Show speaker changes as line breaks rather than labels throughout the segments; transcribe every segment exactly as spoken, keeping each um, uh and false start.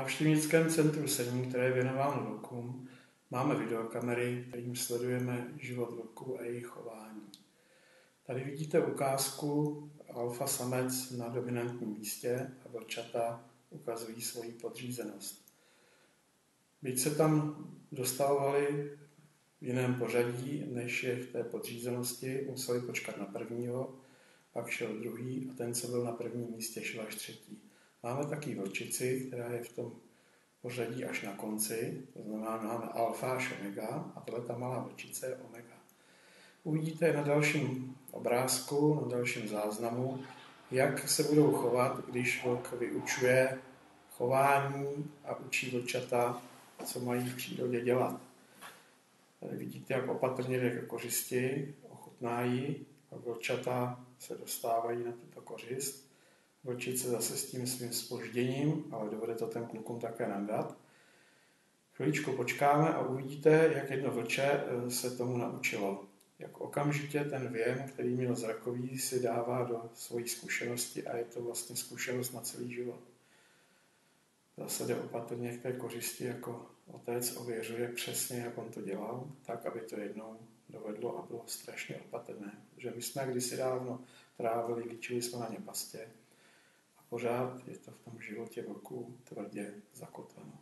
návštěvnickém centru Sedmý, které je věnováno vlkům, máme videokamery, kterým sledujeme život vlků a jejich chování. Tady vidíte ukázku alfa samec na dominantním místě a vlčata ukazují svoji podřízenost. Byť se tam dostávali v jiném pořadí, než je v té podřízenosti, museli počkat na prvního, pak šel druhý a ten, co byl na prvním místě, šel až třetí. Máme taky vlčici, která je v tom pořadí až na konci, to znamená, máme alfa až omega a tohle ta malá vlčice je omega. Uvidíte na dalším obrázku, na dalším záznamu, jak se budou chovat, když vlk vyučuje chování a učí vlčata, co mají v přírodě dělat. Tady vidíte, jak opatrně jde ke kořisti, ochutnají, a vlčata se dostávají na tuto kořist. Vlčice zase s tím svým zpožděním, ale dovede to ten klukům také nadat. Chviličku počkáme a uvidíte, jak jedno vlče se tomu naučilo. Jak okamžitě ten věm, který měl zrakový, si dává do svojí zkušenosti a je to vlastně zkušenost na celý život. Zase jde opatrně k té kořisti, jako otec ověřuje přesně, jak on to dělal, tak, aby to jednou dovedlo a bylo strašně opatrné. Protože my jsme kdysi dávno trávili, líčili jsme na ně pastě a pořád je to v tom životě vlků tvrdě zakotveno.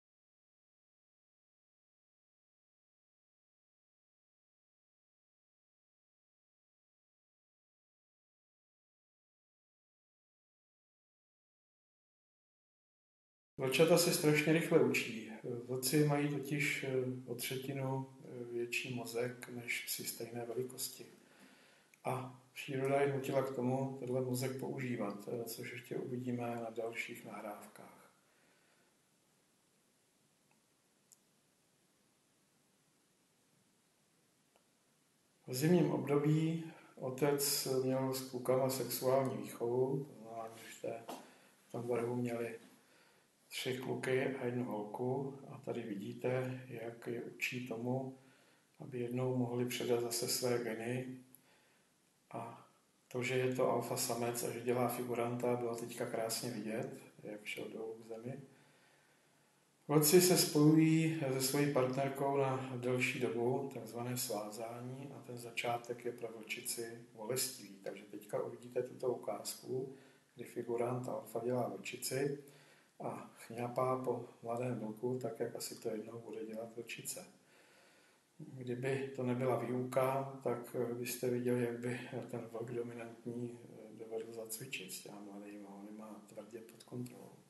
Vlčata se strašně rychle učí. Vlci mají totiž o třetinu větší mozek než psi stejné velikosti. A příroda je nutila k tomu tenhle mozek používat, což ještě uvidíme na dalších nahrávkách. V zimním období otec měl s klukama sexuální výchovu, to znamená, že v tom vrhu měli tři kluky a jednu holku a tady vidíte, jak je učí tomu, aby jednou mohli předat zase své geny. A to, že je to alfa samec a že dělá figuranta, bylo teďka krásně vidět, jak šel dolů k zemi. Vlci se spojují se svojí partnerkou na delší dobu, takzvané svázání, a ten začátek je pro vlčici bolestivý. Takže teďka uvidíte tuto ukázku, kdy figurant alfa dělá vlčici a chňapá po mladém vlku, tak jak asi to jednou bude dělat vlčice. Kdyby to nebyla výuka, tak byste viděli, jak by ten vlk dominantní dovedl zacvičit s těma mladýma. On má tvrdě pod kontrolou.